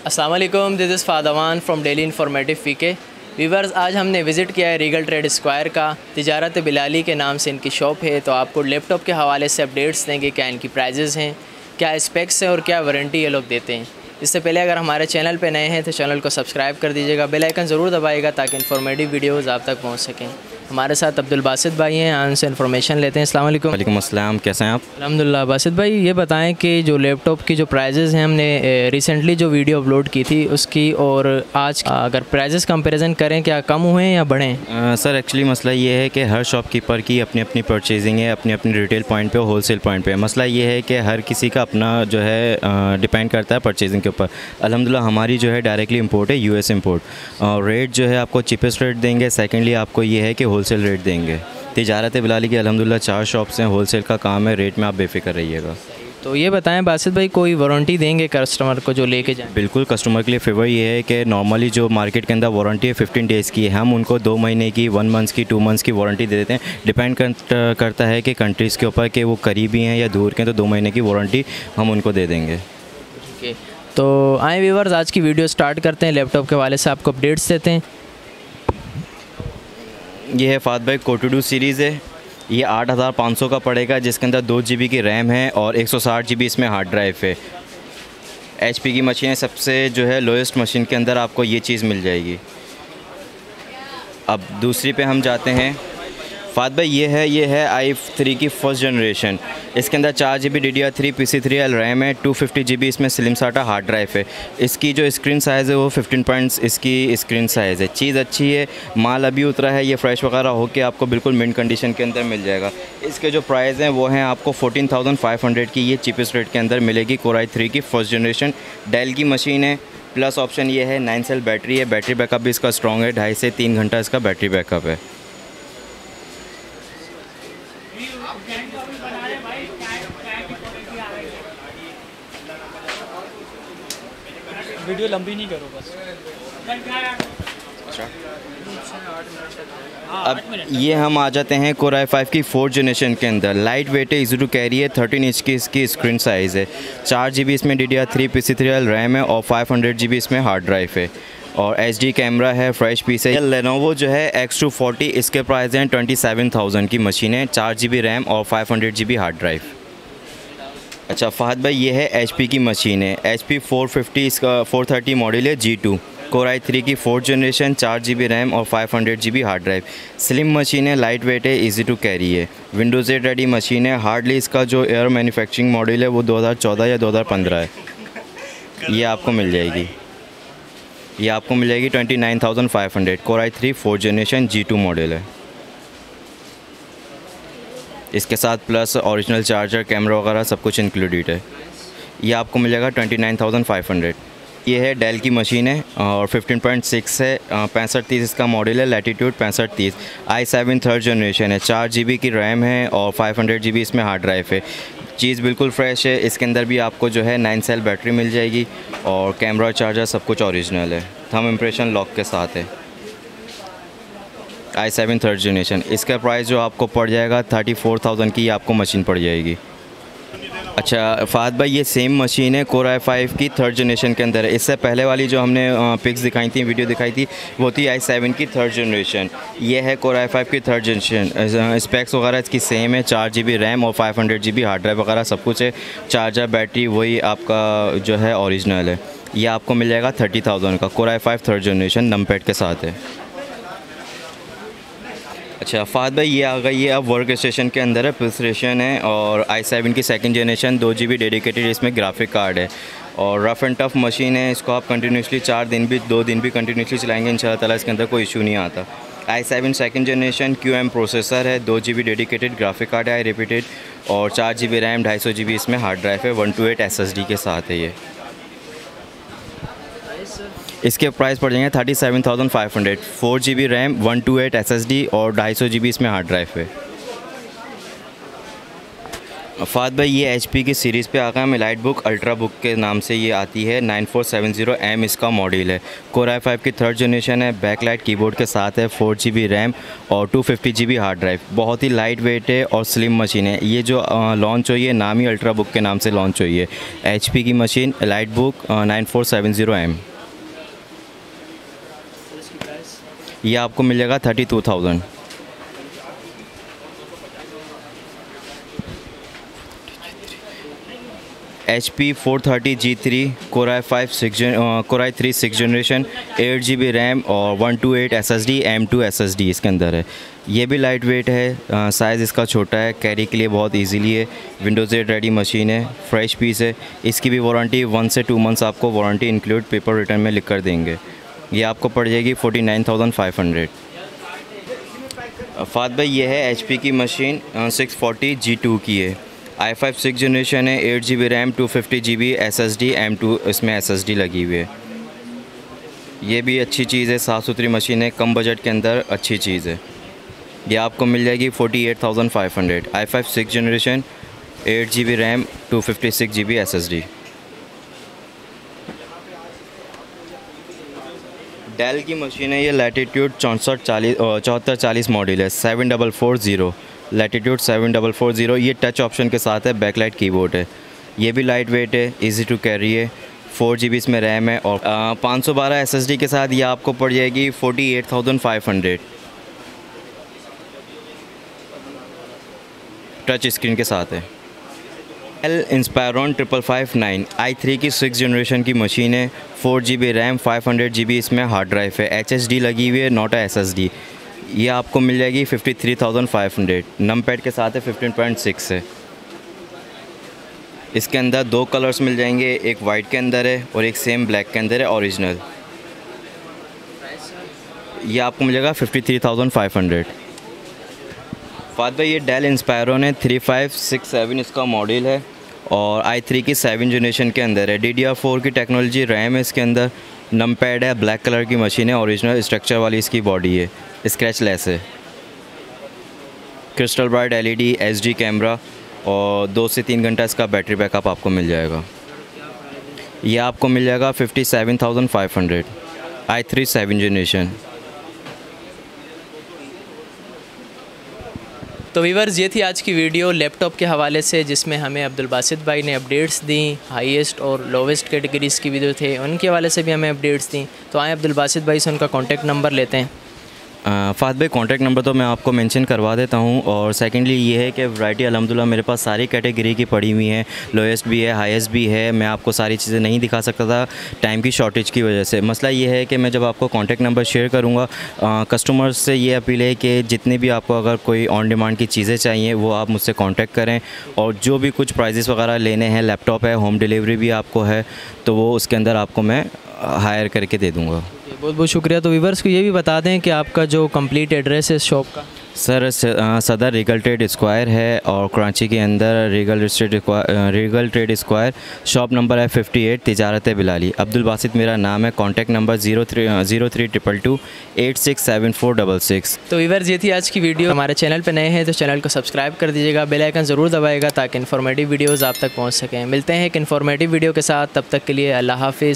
अस्सलाम वालेकुम, this is Fadwan from daily informative PK. Viewers, आज हमने विज़िट किया है रीगल ट्रेड स्क्वायर का। तिजारत बिलाली के नाम से इनकी शॉप है। तो आपको लैपटॉप के हवाले से अपडेट्स देंगे, क्या इनकी प्राइजेज़ हैं, क्या स्पेक्स हैं और क्या वारंटी ये लोग देते हैं। इससे पहले अगर हमारे चैनल पे नए हैं तो चैनल को सब्सक्राइब कर दीजिएगा, बेल आइकन ज़रूर दबाइएगा ताकि इन्फॉर्मेटिव वीडियोज़ आप तक पहुँच सकें। हमारे साथ अब्दुल बासित भाई हैं, उनसे इन्फॉर्मेशन लेते हैं। अस्सलाम वालेकुम। वालेकुम अस्सलाम, कैसे हैं आप? अल्हम्दुलिल्लाह। बासित भाई, ये बताएं कि जो लैपटॉप की जो प्राइजेज़ हैं, हमने रिसेंटली जो वीडियो अपलोड की थी उसकी और आज अगर प्राइजेज़ कंपैरिजन करें, क्या कम हुए हैं या बढ़े हैं? सर एक्चुअली मसला ये है कि हर शॉपकीपर की अपनी अपनी परचेजिंग है, अपनी अपनी रिटेल पॉइंट पे और होलसेल पॉइंट पे। मसला ये है कि हर किसी का अपना जो है डिपेंड करता है परचेजिंग के ऊपर। अल्हम्दुलिल्लाह हमारी जो है डायरेक्टली इंपोर्ट है, यूएस इंपोर्ट, और रेट जो है आपको चीपेस्ट रेट देंगे। सेकेंडली आपको ये है कि होलसेल रेट देंगे। तिजारत बिलाली की अल्हम्दुलिल्लाह 4 शॉप्स हैं, होलसेल का काम है, रेट में आप बेफिक्र रहिएगा। तो ये बताएं बासित भाई, कोई वारंटी देंगे कस्टमर को जो लेके जाए? बिल्कुल, कस्टमर के लिए फेवर ये है कि नॉर्मली जो मार्केट के अंदर वारंटी है 15 डेज़ की है, हम उनको 2 महीने की, 1 मंथ की, 2 मंथ्स की वारंटी दे देते हैं। डिपेंड करता है कि कंट्रीज़ के ऊपर कि वो करीबी हैं या दूर के हैं, तो 2 महीने की वारंटी हम उनको दे देंगे। ओके, तो आए व्यूअर्स, आज की वीडियो स्टार्ट करते हैं। लैपटॉप के वाले से आपको अपडेट्स देते हैं। ये है फाद भाई कोटोडू सीरीज़ है। ये 8500 का पड़ेगा, जिसके अंदर 2 GB की रैम है और 160 GB इसमें हार्ड ड्राइव है। HP की मशीन है, सबसे जो है लोएस्ट मशीन के अंदर आपको ये चीज़ मिल जाएगी। अब दूसरी पे हम जाते हैं। फाद भाई ये है i3 की फर्स्ट जनरेशन। इसके अंदर 4 GB DDR3 PC3L रैम है, 250 GB इसमें स्लिम साटा हार्ड ड्राइव है। इसकी जो स्क्रीन साइज़ है वो 15 पॉइंट्स इसकी स्क्रीन साइज़ है। चीज़ अच्छी है, माल अभी उतरा है, ये फ्रेश वगैरह होके आपको बिल्कुल मिंट कंडीशन के अंदर मिल जाएगा। इसके जो प्राइस हैं वो हैं आपको 14,500 की, ये चीपेस्ट रेट के अंदर मिलेगी। कोर i3 की फर्स्ट जनरेशन डेल की मशीन है। प्लस ऑप्शन ये है 9 सेल बैटरी है। बैटरी बैकअप भी इसका स्ट्रॉन्ग है, 2.5 से 3 घंटा इसका बैटरी बैकअप है। वीडियो लंबी नहीं करो बस। अच्छा, अब ये हम आ जाते हैं कोर i5 की 4th जनरेशन के अंदर। लाइट वेट है, इजी टू कैरी है, 13 इंच की इसकी स्क्रीन साइज़ है। 4 GB इसमें DDR3 PC3L रैम है और 500 GB इसमें हार्ड ड्राइव है और HD कैमरा है, फ्रेश पीस है। लेनोवो जो है X240, इसके प्राइस हैं 27,000 की मशीन है, 4 GB रैम और 500 GB हार्ड ड्राइव। अच्छा फहद भाई, ये है HP की मशीन है, HP 450, इसका 430 मॉडल है, G2 कोर i3 की 4th जनरेशन, 4 GB रैम और 500 GB hard drive. Slim machine है, लाइट वेट है, इजी टू कैरी है। विंडोज़ 8 रेडी मशीन है। हार्डली इसका जो एयर मैन्युफैक्चरिंग मॉडल है वो 2014 या 2015 है। ये आपको मिल जाएगी, 29,500। Core i3 4th generation G2 model है। इसके साथ प्लस ओरिजिनल चार्जर, कैमरा वगैरह सब कुछ इंक्लूडेड है। ये आपको मिल जाएगा 29,500। ये है डेल की मशीन है और 15.6 है, 6530 इसका मॉडल है, लैटिट्यूड 6530। i7 3rd जनरेशन है, 4 GB की रैम है और 500 GB इसमें हार्ड ड्राइव है। चीज़ बिल्कुल फ्रेश है। इसके अंदर भी आपको जो है 9 सेल बैटरी मिल जाएगी और कैमरा, चार्जर सब कुछ ओरिजिनल है, थंब इम्प्रेशन लॉक के साथ है। i7 3rd जनरेशन, इसका प्राइस जो आपको पड़ जाएगा 34,000 की आपको मशीन पड़ जाएगी। अच्छा फाद भाई, ये सेम मशीन है कोर i5 की 3rd जनरेशन के अंदर है। इससे पहले वाली जो हमने पिक्स दिखाई थी, वीडियो दिखाई थी, वो थी i7 की 3rd जनरेशन। ये है कोर i5 की 3rd जनरेशन। स्पेक्स वगैरह इसकी सेम है, 4 GB रैम और 500 GB हार्ड ड्राइव वगैरह सब कुछ है। चार्जर, बैटरी वही आपका जो है ओरिजिनल है। ये आपको मिल जाएगा 30,000 का। Core i5 3rd generation numpad के साथ है। अच्छा फाद भाई, ये आ गई, ये अब वर्क स्टेशन के अंदर है, पुल स्टेशन है और i7 की 2nd जनरेशन, 2 GB डेडिकेटेड इसमें ग्राफिक कार्ड है और रफ़ एंड टफ़ मशीन है। इसको आप कंटिन्यूसली 4 दिन भी, 2 दिन भी कंटिन्यूसली चलाएंगे इंशाल्लाह ताला, इसके अंदर कोई इशू नहीं आता। i7 2nd generation QM processor है, 2 GB डेडिकेटेड ग्राफिक कार्ड है, रिपीटेड, और 4 GB रैम, 250 GB इसमें हार्ड ड्राइव है, 128 SSD के साथ है। ये इसके प्राइस पड़ जाएंगे 37,500। 4 GB रैम, 128 SSD और 250 GB इसमें हार्ड ड्राइव है। फ़ाद भाई ये HP की सीरीज़ पे आकर हमें लाइट बुक अल्ट्रा बुक के नाम से ये आती है। 9470M इसका मॉडल है। कोर i5 की 3rd जनरेशन है। बैकलाइट कीबोर्ड के साथ है। 4GB रैम और 250GB हार्ड ड्राइव। बहुत ही लाइट वेट है और स्लिम मशीन है। ये जो लॉन्च हुई है नाम ही अल्ट्रा बुक के नाम से लॉन्च हुई है। HP की मशीन लाइट बुक 9470M। ये आपको मिल जाएगा 32,000। HP 430G3 Core i3 6th generation 8GB RAM और 128 SSD M2 SSD इसके अंदर है। ये भी लाइट वेट है। साइज़ इसका छोटा है, कैरी के लिए बहुत इजीली है। विंडोज़ 8 रेडी मशीन है, फ्रेश पीस है। इसकी भी वारंटी 1 से 2 मंथ्स आपको वारंटी इंक्लूड पेपर रिटर्न में लिख कर देंगे। ये आपको पड़ जाएगी 49,500। फ़ाद भाई ये है HP की मशीन 640G2 की है। i5 6th जनरेशन है। 8GB RAM 250GB SSD M2 इसमें SSD लगी हुई है। ये भी अच्छी चीज़ है, साफ़ सुथरी मशीन है, कम बजट के अंदर अच्छी चीज़ है। ये आपको मिल जाएगी 48,500। i5 6th generation 8GB RAM 256GB SSD। Dell की मशीन है। ये लैटिट्यूड 7440 मॉडल है। 7440 लैटिट्यूड 7440। ये टच ऑप्शन के साथ है। बैकलाइट कीबोर्ड है। ये भी लाइट वेट है, इजी टू कैरी है। 4GB इसमें रैम है और 512 SSD के साथ ये आपको पड़ जाएगी 48,500 टच स्क्रीन के साथ है। डेल इंस्पायरॉन 5559 i3 की 6th जनरेशन की मशीन है। 4GB रैम 500GB इसमें हार्ड ड्राइव है। HSD लगी हुई है, नॉट SSD। ये आपको मिल जाएगी 53,500। नमपैड के साथ है, 15.6 है। इसके अंदर 2 कलर्स मिल जाएंगे, एक वाइट के अंदर है और एक सेम ब्लैक के अंदर है ओरिजिनल। ये आपको मिल जाएगा 53,500। फ़ाद भाई ये डेल इंस्पायरॉन है। 3567 इसका मॉडल है और i3 की 7th जनरेशन के अंदर है। DDR4 की टेक्नोलॉजी रैम है इसके अंदर। नमपैड है, ब्लैक कलर की मशीन है, ओरिजिनल स्ट्रक्चर वाली इसकी बॉडी है, स्क्रैच लेस है। Crystal bright LED HD camera और 2 से 3 घंटा इसका बैटरी बैकअप आपको मिल जाएगा। ये आपको मिल जाएगा 57,500 i3 7th जनरेशन। तो व्यूअर्स ये थी आज की वीडियो लैपटॉप के हवाले से, जिसमें हमें अब्दुल बासित भाई ने अपडेट्स दी। हाईएस्ट और लोवेस्ट कैटेगरीज़ की वीडियो थे, उनके हवाले से भी हमें अपडेट्स दी। तो आए अब्दुल बासित भाई से उनका कॉन्टैक्ट नंबर लेते हैं। फ़ाद भाई कॉन्टैक्ट नंबर तो मैं आपको मेंशन करवा देता हूँ। और सेकेंडली ये है कि वैरायटी अल्हम्दुलिल्लाह मेरे पास सारी कैटेगरी की पड़ी हुई है। लोएस्ट भी है, हाईएस्ट भी है। मैं आपको सारी चीज़ें नहीं दिखा सकता था टाइम की शॉर्टेज की वजह से। मसला ये है कि मैं जब आपको कॉन्टैक्ट नंबर शेयर करूँगा, कस्टमर्स से ये अपील है कि जितने भी आपको अगर कोई ऑन डिमांड की चीज़ें चाहिए वो आप मुझसे कॉन्टैक्ट करें। और जो भी कुछ प्राइजेस वगैरह लेने हैं, लैपटॉप है, होम डिलीवरी भी आपको है, तो वो उसके अंदर आपको मैं हायर करके दे दूँगा। बहुत बहुत शुक्रिया। तो व्यूअर्स को ये भी बता दें कि आपका जो कंप्लीट एड्रेस है शॉप का। Sir Saddar Regal Trade Square है और कराची के अंदर Regal Trade Square shop number है 58 तिजारत बिलाली। अब्दुल बासित मेरा नाम है। Contact number 0322 867466। तो व्यूअर्स ये थी आज की वीडियो। हमारे चैनल पे नए हैं तो चैनल को सब्सक्राइब कर दीजिएगा, बेल आइकन ज़रूर दबाएगा ताकि इन्फॉर्मेटिव वीडियोज़ आप तक पहुँच सकें। मिलते हैं एक इन्फॉर्मेटिव वीडियो के साथ, तब तक के लिए अल्लाह हाफिज़।